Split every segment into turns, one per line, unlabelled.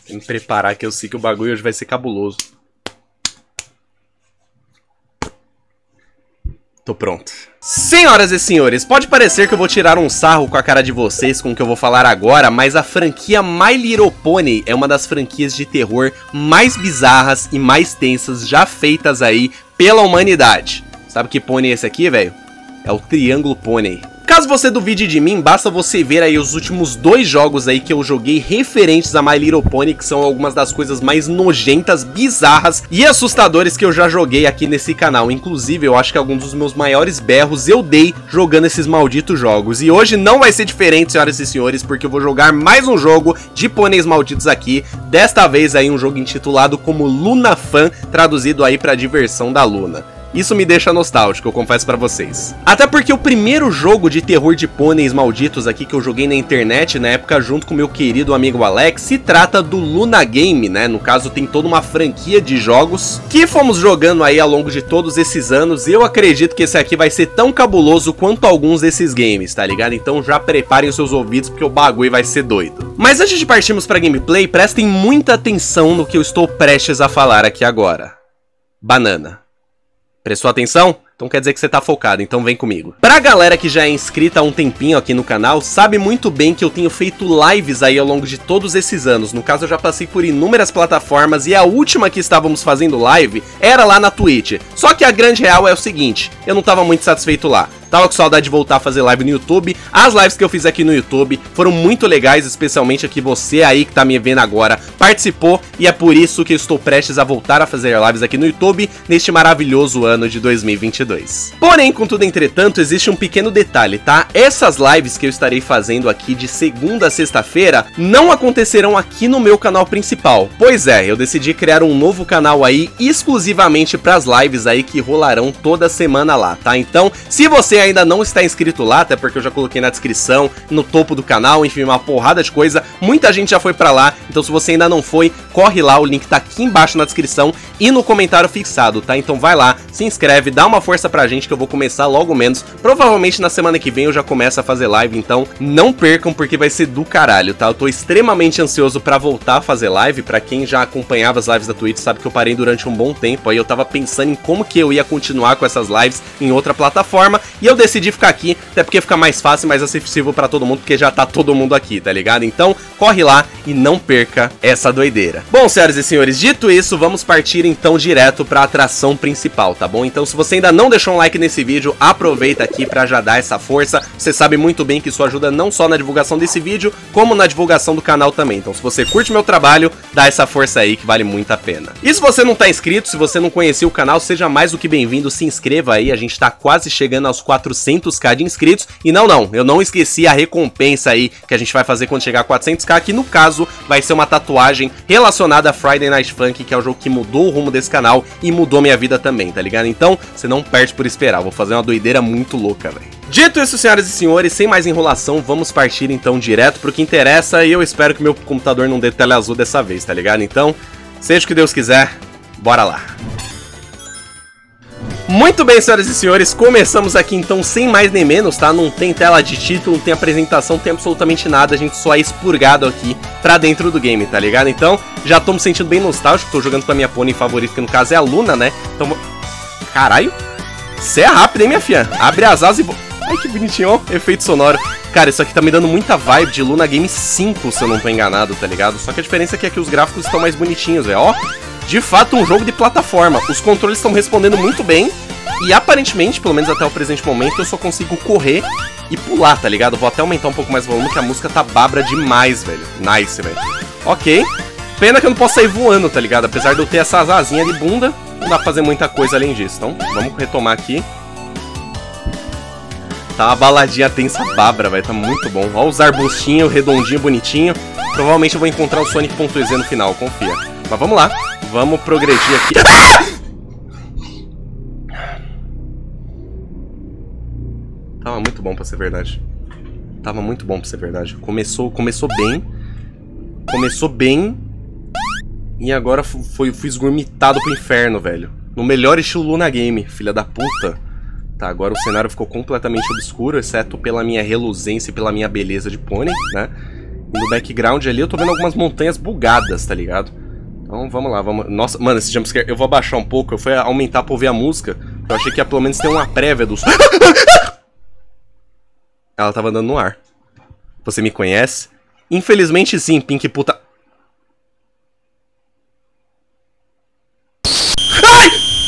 Tem que preparar que eu sei que o bagulho hoje vai ser cabuloso. Tô pronto. Senhoras e senhores, pode parecer que eu vou tirar um sarro com a cara de vocês com o que eu vou falar agora, mas a franquia My Little Pony é uma das franquias de terror mais bizarras e mais tensas já feitas aí pela humanidade. Sabe que pônei é esse aqui, velho? É o Triângulo Pônei. Caso você duvide de mim, basta você ver aí os últimos 2 jogos aí que eu joguei referentes a My Little Pony, que são algumas das coisas mais nojentas, bizarras e assustadoras que eu já joguei aqui nesse canal. Inclusive, eu acho que alguns dos meus maiores berros eu dei jogando esses malditos jogos. E hoje não vai ser diferente, senhoras e senhores, porque eu vou jogar mais um jogo de pôneis malditos aqui. Desta vez aí um jogo intitulado como Luna Fan, traduzido aí pra diversão da Luna. Isso me deixa nostálgico, eu confesso pra vocês. Até porque o primeiro jogo de terror de pôneis malditos aqui que eu joguei na internet, na época junto com meu querido amigo Alex, se trata do Luna Game, né? No caso tem toda uma franquia de jogos que fomos jogando aí ao longo de todos esses anos. E eu acredito que esse aqui vai ser tão cabuloso quanto alguns desses games, tá ligado? Então já preparem os seus ouvidos porque o bagulho vai ser doido. Mas antes de partirmos pra gameplay, prestem muita atenção no que eu estou prestes a falar aqui agora. Banana. Prestou atenção? Então quer dizer que você tá focado, então vem comigo. Pra galera que já é inscrita há um tempinho aqui no canal, sabe muito bem que eu tenho feito lives aí ao longo de todos esses anos. No caso eu já passei por inúmeras plataformas e a última que estávamos fazendo live era lá na Twitch. Só que a grande real é o seguinte, eu não tava muito satisfeito lá. Tava com saudade de voltar a fazer live no YouTube. As lives que eu fiz aqui no YouTube foram muito legais, especialmente aqui você aí que tá me vendo agora participou. E é por isso que eu estou prestes a voltar a fazer lives aqui no YouTube neste maravilhoso ano de 2022. Porém, contudo, entretanto, existe um pequeno detalhe, tá? Essas lives que eu estarei fazendo aqui de segunda a sexta-feira não acontecerão aqui no meu canal principal. Pois é, eu decidi criar um novo canal aí exclusivamente para as lives aí que rolarão toda semana lá, tá? Então, se você ainda não está inscrito lá, até porque eu já coloquei na descrição, no topo do canal, enfim, uma porrada de coisa, muita gente já foi pra lá, então se você ainda não foi, corre lá, o link tá aqui embaixo na descrição e no comentário fixado, tá? Então vai lá, se inscreve, dá uma força pra gente que eu vou começar logo menos, provavelmente na semana que vem eu já começo a fazer live, então não percam porque vai ser do caralho, tá? Eu tô extremamente ansioso pra voltar a fazer live, pra quem já acompanhava as lives da Twitch sabe que eu parei durante um bom tempo, aí eu tava pensando em como que eu ia continuar com essas lives em outra plataforma, e eu decidi ficar aqui, até porque fica mais fácil e mais acessível pra todo mundo, porque já tá todo mundo aqui, tá ligado? Então, corre lá e não perca essa doideira. Bom, senhoras e senhores, dito isso, vamos partir então direto pra atração principal, tá bom? Então, se você ainda não deixou um like nesse vídeo, aproveita aqui pra já dar essa força. Você sabe muito bem que isso ajuda não só na divulgação desse vídeo, como na divulgação do canal também. Então, se você curte meu trabalho, dá essa força aí que vale muito a pena. E se você não tá inscrito, se você não conhecia o canal, seja mais do que bem-vindo, se inscreva aí, a gente tá quase chegando aos 400k de inscritos, e não, eu não esqueci a recompensa aí que a gente vai fazer quando chegar a 400k, que no caso vai ser uma tatuagem relacionada a Friday Night Funkin', que é o jogo que mudou o rumo desse canal e mudou minha vida também, tá ligado? Então, você não perde por esperar, vou fazer uma doideira muito louca, velho. Dito isso, senhoras e senhores, sem mais enrolação, vamos partir então direto pro que interessa, e eu espero que meu computador não dê tela azul dessa vez, tá ligado? Então, seja o que Deus quiser, bora lá. Muito bem, senhoras e senhores, começamos aqui então sem mais nem menos, tá? Não tem tela de título, não tem apresentação, não tem absolutamente nada, a gente só é expurgado aqui pra dentro do game, tá ligado? Então, já tô me sentindo bem nostálgico, tô jogando com a minha pônei favorita, que no caso é a Luna, né? Então, caralho, você é rápido, hein, minha filha? Abre as asas e... Ai, que bonitinho, ó, efeito sonoro. Cara, isso aqui tá me dando muita vibe de Luna Game 5, se eu não tô enganado, tá ligado? Só que a diferença aqui é que os gráficos estão mais bonitinhos, velho, ó. De fato, um jogo de plataforma. Os controles estão respondendo muito bem. E aparentemente, pelo menos até o presente momento, eu só consigo correr e pular, tá ligado? Vou até aumentar um pouco mais o volume, que a música tá babra demais, velho. Nice, velho. Ok. Pena que eu não posso sair voando, tá ligado? Apesar de eu ter essas asinhas de bunda, não dá pra fazer muita coisa além disso. Então, vamos retomar aqui. Tá uma baladinha tensa babra, velho. Tá muito bom. Ó os arbustinhos, redondinho, bonitinho. Provavelmente eu vou encontrar o Sonic.exe no final, confia. Mas vamos lá. Vamos progredir aqui. Tava muito bom pra ser verdade. Tava muito bom pra ser verdade. Começou bem. Começou bem. E agora fui esgurmitado pro inferno, velho. No melhor estilo Luna Game, filha da puta. Tá, agora o cenário ficou completamente obscuro, exceto pela minha reluzência e pela minha beleza de pônei, né? No background ali eu tô vendo algumas montanhas bugadas, tá ligado? Então vamos lá, vamos... Nossa, mano, esse jumpscare... Eu vou abaixar um pouco, eu fui aumentar pra ouvir a música. Eu achei que ia pelo menos ter uma prévia dos... Ela tava andando no ar. Você me conhece? Infelizmente sim, Pink puta... Ai!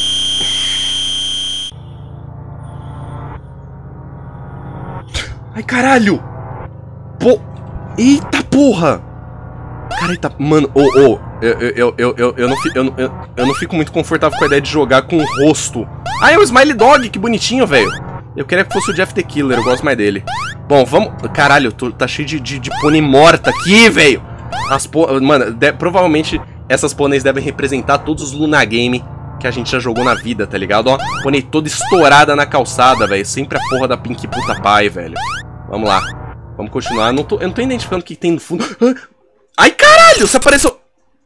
Ai, caralho! Pô... Eita porra! Cara, eita... Mano, eu não fico muito confortável com a ideia de jogar com o rosto. Ah, é o Smiley Dog, que bonitinho, velho. Eu queria que fosse o Jeff the Killer, eu gosto mais dele. Bom, vamos... Caralho, tá cheio de pônei morta aqui, velho. Mano, provavelmente essas pôneis devem representar todos os Luna Game que a gente já jogou na vida, tá ligado? Ó, pônei toda estourada na calçada, velho. Sempre a porra da Pink puta pai, velho. Vamos lá. Vamos continuar. Eu não tô identificando o que tem no fundo. Ai, caralho! Você apareceu...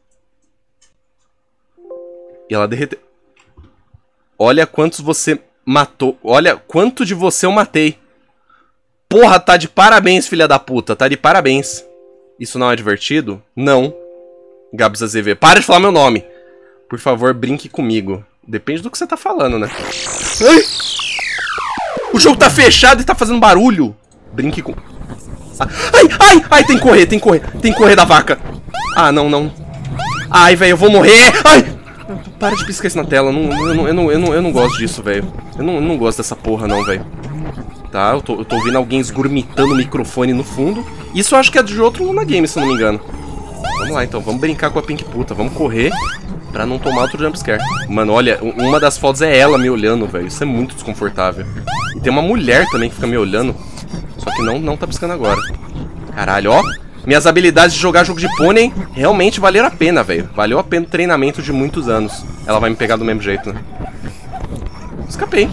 E ela derreteu. Olha quantos você matou. Olha quanto de você eu matei. Porra, tá de parabéns, filha da puta. Tá de parabéns. Isso não é divertido? Não. Gabs AZV. Para de falar meu nome. Por favor, brinque comigo. Depende do que você tá falando, né? Ai! O jogo tá fechado e tá fazendo barulho. Brinque com... Ai, ai, ai, tem que correr, tem que correr. Tem que correr da vaca. Ah, não, não. Ai, velho, eu vou morrer. Ai! Para de piscar isso na tela. Eu não gosto disso, velho. Eu não gosto dessa porra, não, velho. Tá, eu tô ouvindo alguém esgurmitando o microfone no fundo. Isso eu acho que é de outro Luna Game, se eu não me engano. Vamos lá, então. Vamos brincar com a Pink puta. Vamos correr pra não tomar outro jumpscare. Mano, olha, uma das fotos é ela me olhando, velho. Isso é muito desconfortável. E tem uma mulher também que fica me olhando. Só que não tá piscando agora. Caralho, ó. Minhas habilidades de jogar jogo de pônei realmente valeram a pena, velho. Valeu a pena o treinamento de muitos anos. Ela vai me pegar do mesmo jeito, né? Escapei.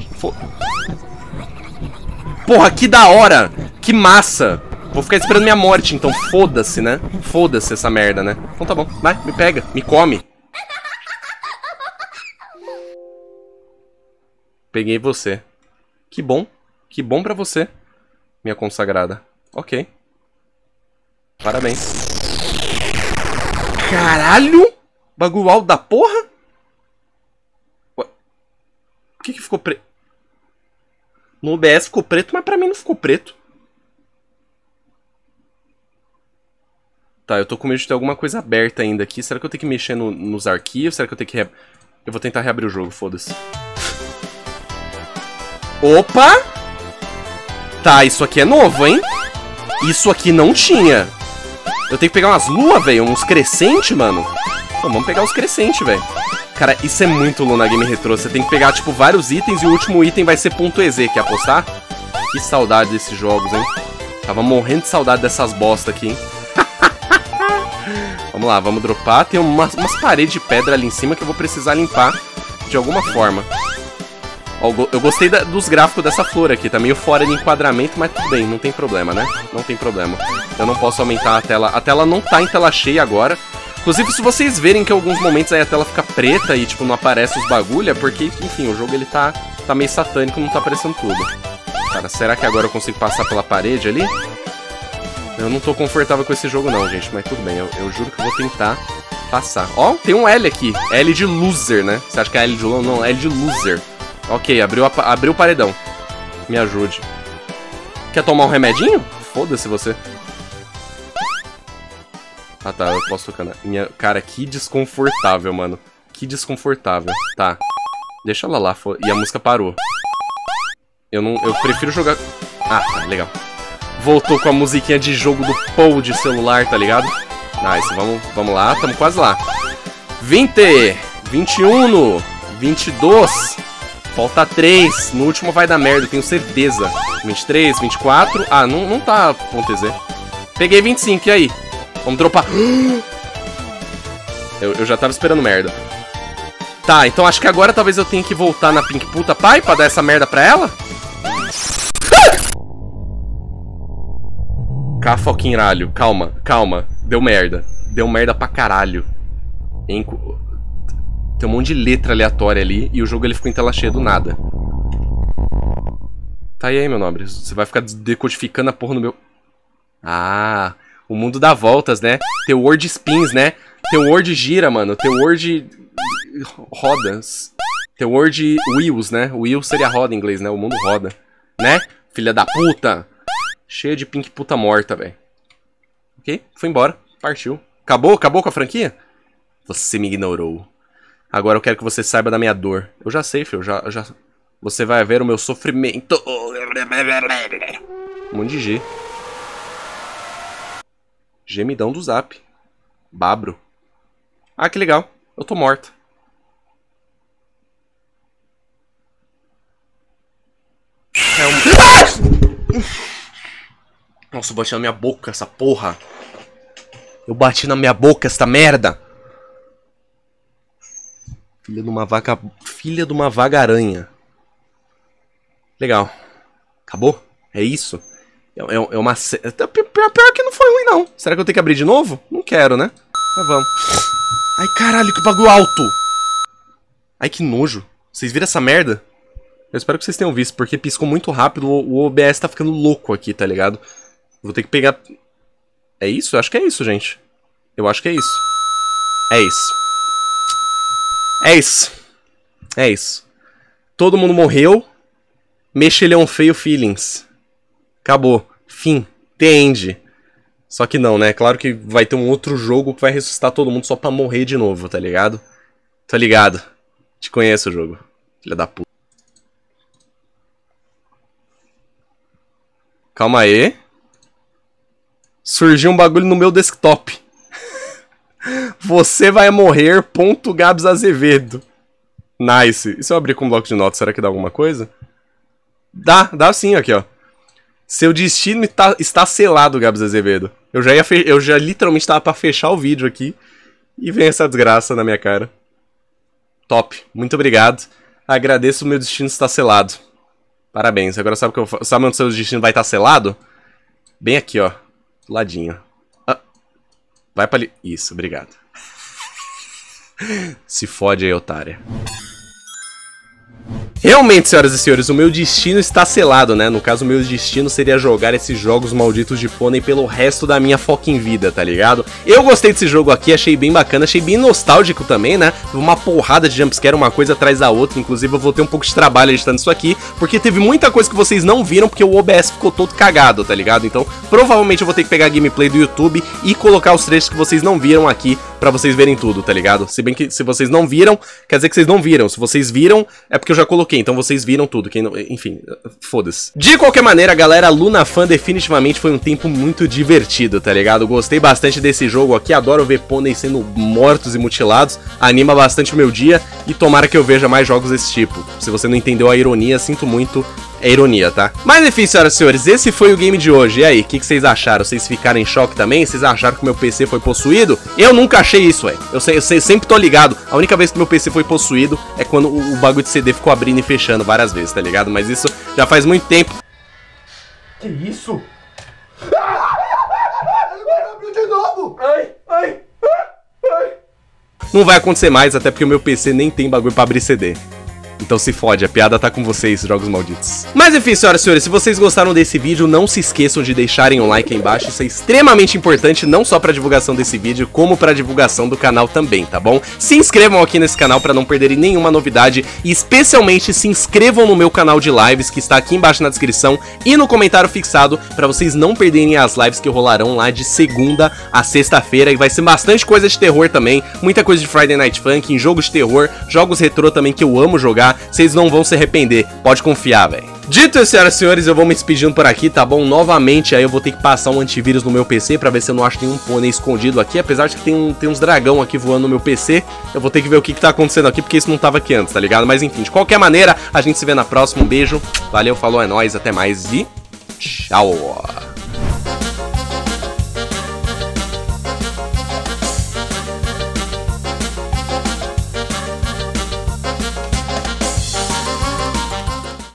Porra, que da hora! Que massa! Vou ficar esperando minha morte, então foda-se, né? Foda-se essa merda, né? Então tá bom. Vai, me pega, me come. Peguei você. Que bom. Que bom pra você, minha consagrada. Ok. Parabéns. Caralho! Bagulho alto da porra? Ué. O que ficou preto? No OBS ficou preto, mas pra mim não ficou preto. Tá, eu tô com medo de ter alguma coisa aberta ainda aqui. Será que eu tenho que mexer nos arquivos? Será que eu tenho que... Eu vou tentar reabrir o jogo, foda-se. Opa! Tá, isso aqui é novo, hein? Isso aqui não tinha. Eu tenho que pegar umas luas, velho. Uns crescentes, mano. Então, vamos pegar os crescentes, velho. Cara, isso é muito Luna Game Retrô. Você tem que pegar, tipo, vários itens e o último item vai ser .ez. Quer apostar? Que saudade desses jogos, hein? Tava morrendo de saudade dessas bosta aqui, hein? Vamos lá, vamos dropar. Tem umas paredes de pedra ali em cima que eu vou precisar limpar de alguma forma. Ó, eu gostei dos gráficos dessa flor aqui. Tá meio fora de enquadramento, mas tudo bem. Não tem problema, né? Não tem problema. Eu não posso aumentar a tela. A tela não tá em tela cheia agora. Inclusive, se vocês verem que em alguns momentos aí a tela fica preta e, tipo, não aparece os bagulho, é porque, enfim, o jogo ele tá meio satânico, não tá aparecendo tudo. Cara, será que agora eu consigo passar pela parede ali? Eu não tô confortável com esse jogo não, gente, mas tudo bem. Eu juro que eu vou tentar passar. Ó, tem um L aqui. L de loser, né? Você acha que é L de loser? Não, L de loser. Ok, abriu o paredão. Me ajude. Quer tomar um remedinho? Foda-se você. Ah tá, eu posso tocar na... Cara, que desconfortável, mano. Que desconfortável. Tá. Deixa ela lá. E a música parou. Eu prefiro jogar... Ah, tá, legal. Voltou com a musiquinha de jogo do Paul de celular, tá ligado? Nice, vamos lá, tamo quase lá. 20, 21, 22, falta 3. No último vai dar merda, tenho certeza. 23, 24, ah, não tá .ez. Peguei 25, e aí? Vamos dropar. Eu já tava esperando merda. Tá, então acho que agora talvez eu tenha que voltar na Pink puta pai pra dar essa merda pra ela. Cafoquinralho, calma, calma. Deu merda. Deu merda pra caralho. Tem um monte de letra aleatória ali e o jogo ele ficou em tela cheia do nada. Tá, e aí, meu nobre? Você vai ficar decodificando a porra no meu... Ah, O mundo dá voltas, né? Teu World spins, né? Teu World gira, mano. Teu World rodas. Teu World wheels, né? Wheel seria roda em inglês, né? O mundo roda. Né? Filha da puta. Cheia de pink puta morta, velho. Ok, foi embora. Partiu. Acabou? Acabou com a franquia? Você me ignorou. Agora eu quero que você saiba da minha dor. Eu já sei, filho. Já... Você vai ver o meu sofrimento. Um monte de G. Gemidão do Zap. Babro. Ah, que legal. Eu tô morta. Nossa, eu bati na minha boca essa porra. Eu bati na minha boca essa merda. Filha de uma vaca... Filha de uma vaga-aranha. Legal. Acabou? É isso? É uma... Pior que não foi ruim, não. Será que eu tenho que abrir de novo? Não quero, né? Mas vamos. Ai, caralho, que bagulho alto. Ai, que nojo. Vocês viram essa merda? Eu espero que vocês tenham visto, porque piscou muito rápido. O OBS tá ficando louco aqui, tá ligado? Vou ter que pegar... É isso? Eu acho que é isso, gente. Eu acho que é isso. É isso. É isso. É isso. Todo mundo morreu. Mexilhão feio feelings. Acabou. Fim. The end. Só que não, né? Claro que vai ter um outro jogo que vai ressuscitar todo mundo só pra morrer de novo, tá ligado? Tá ligado? Te conheço o jogo. Filha da puta. Calma aí. Surgiu um bagulho no meu desktop. Você vai morrer. Gabs Azevedo. Nice. E se eu abrir com um bloco de notas, será que dá alguma coisa? Dá sim, aqui, ó. Seu destino está selado, Gabs Azevedo. Eu já literalmente tava pra fechar o vídeo aqui. E vem essa desgraça na minha cara. Top. Muito obrigado. Agradeço, o meu destino está selado. Parabéns. Agora sabe onde o seu destino vai estar selado? Bem aqui, ó. Do ladinho. Ah. Vai pra ali. Isso, obrigado. Se fode aí, otária. Realmente, senhoras e senhores, o meu destino está selado, né? No caso, o meu destino seria jogar esses jogos malditos de pônei pelo resto da minha fucking vida, tá ligado? Eu gostei desse jogo aqui, achei bem bacana, achei bem nostálgico também, né? Uma porrada de jumpscare, uma coisa atrás da outra. Inclusive, eu vou ter um pouco de trabalho editando isso aqui, porque teve muita coisa que vocês não viram, porque o OBS ficou todo cagado, tá ligado? Então, provavelmente eu vou ter que pegar a gameplay do YouTube e colocar os trechos que vocês não viram aqui, pra vocês verem tudo, tá ligado? Se bem que se vocês não viram, quer dizer que vocês não viram. Se vocês viram, é porque eu já coloquei, então vocês viram tudo. Quem não... Enfim, foda-se. De qualquer maneira, galera, Lunafan definitivamente foi um tempo muito divertido, tá ligado? Gostei bastante desse jogo aqui, adoro ver pôneis sendo mortos e mutilados, anima bastante o meu dia e tomara que eu veja mais jogos desse tipo. Se você não entendeu a ironia, sinto muito. É ironia, tá? Mas enfim, senhoras e senhores, esse foi o game de hoje. E aí, o que vocês acharam? Vocês ficaram em choque também? Vocês acharam que o meu PC foi possuído? Eu nunca achei isso, velho. Eu sempre tô ligado. A única vez que meu PC foi possuído é quando o bagulho de CD ficou abrindo e fechando várias vezes, tá ligado? Mas isso já faz muito tempo.
Que isso? Agora abriu de novo! Ai!
Não vai acontecer mais, até porque o meu PC nem tem bagulho pra abrir CD. Então se fode, a piada tá com vocês, jogos malditos. Mas enfim, senhoras e senhores, se vocês gostaram desse vídeo, não se esqueçam de deixarem um like aí embaixo. Isso é extremamente importante, não só pra divulgação desse vídeo, como pra divulgação do canal também, tá bom? Se inscrevam aqui nesse canal pra não perderem nenhuma novidade. E especialmente se inscrevam no meu canal de lives, que está aqui embaixo na descrição e no comentário fixado, pra vocês não perderem as lives que rolarão lá de segunda a sexta-feira. E vai ser bastante coisa de terror também, muita coisa de Friday Night Funkin', jogos de terror, jogos retrô também que eu amo jogar. Vocês não vão se arrepender, pode confiar, velho. Dito isso, senhoras e senhores, eu vou me despedindo por aqui, tá bom? Novamente, aí eu vou ter que passar um antivírus no meu PC pra ver se eu não acho nenhum pônei escondido aqui. Apesar de que tem uns dragão aqui voando no meu PC, eu vou ter que ver o que tá acontecendo aqui, porque isso não tava aqui antes, tá ligado? Mas enfim, de qualquer maneira, a gente se vê na próxima. Um beijo, valeu, falou, é nóis, até mais e tchau!